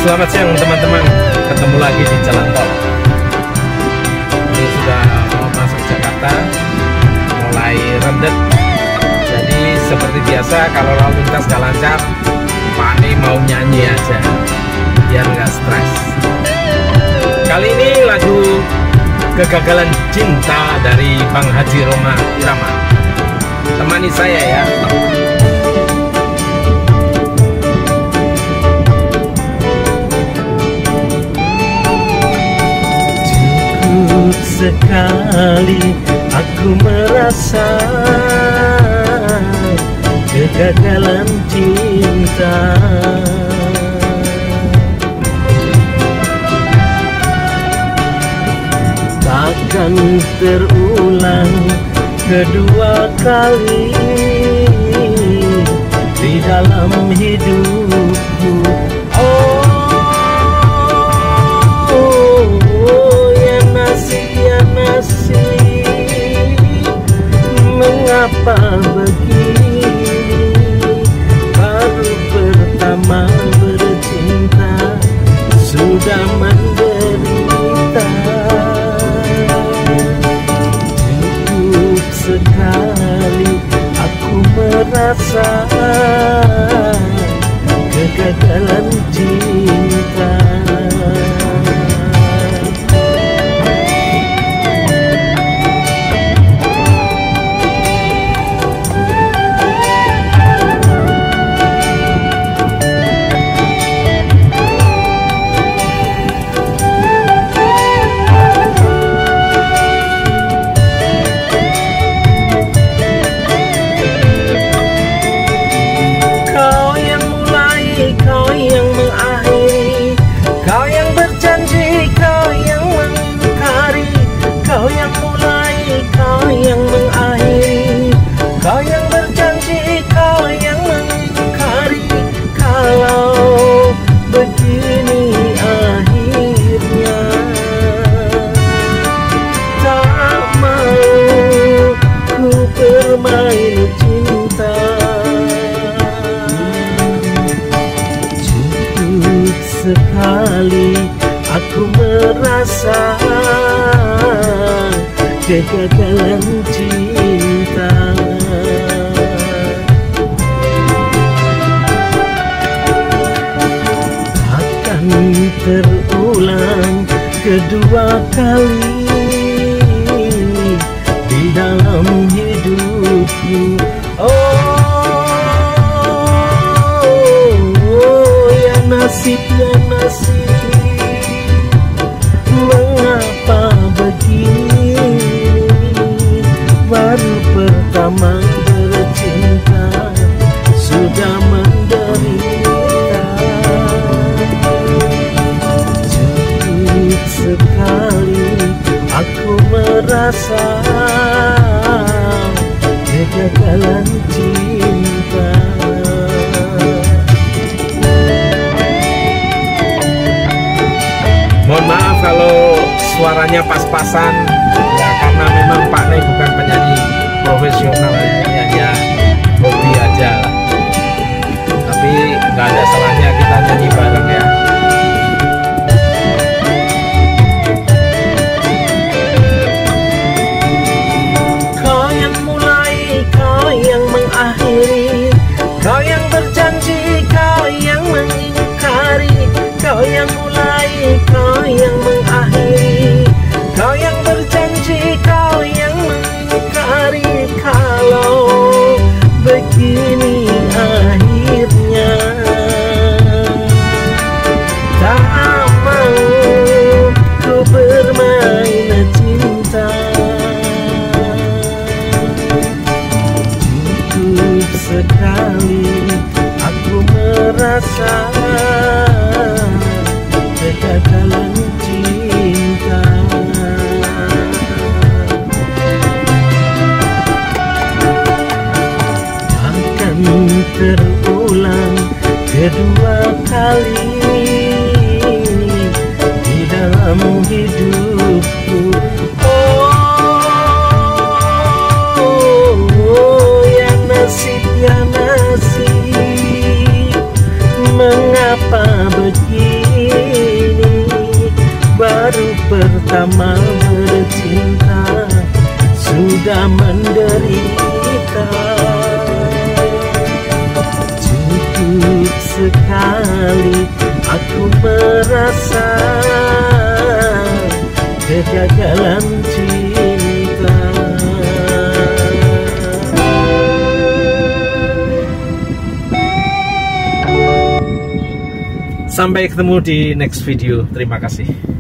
Selamat siang teman-teman, ketemu lagi di jalan tol. Ini sudah mau masuk Jakarta, mulai rendet. Jadi seperti biasa kalau lalu lintas gak lancar, Pak Ani mau nyanyi aja biar nggak stres. Kali ini lagu Kegagalan Cinta dari Bang Haji Roma Irama. Temani saya ya. Sekali aku merasa kegagalan cinta, takkan terulang kedua kali di dalam hidupku. Mengapa begini? Baru pertama bercinta sudah menderita. Cukup sekali aku merasa kegagalan cinta. Bermain cinta, cukup sekali aku merasa kegagalan cinta. Akan terulang kedua kali di dalam hidupku. Ya nasib, ya nasib, mengapa begini? Baru pertama bercinta sudah menderita. Cukup sekali aku merasa kegagalan cinta. Mohon maaf kalau suaranya pas-pasan ya, karena memang Pak Ani bukan penyanyi profesional, hanya hobi aja lah. Tapi nggak ada salahnya kita nyanyi bareng ya. Kau yang berjanji, kau yang mengingkari. Kau yang mulai, kau yang mengakhiri. Kau yang berjanji, kau yang mengingkari. Kalau begini akhirnya, tak mau ku bermain cinta. Sekali aku merasa kegagalan cinta. Akan terulang kedua kali di dalam hidupku. Ya nasib, ya nasib, mengapa begini? bersama bercinta sudah menderita. Cukup sekali aku merasa kegagalan cinta. Sampai ketemu di next video. Terima kasih.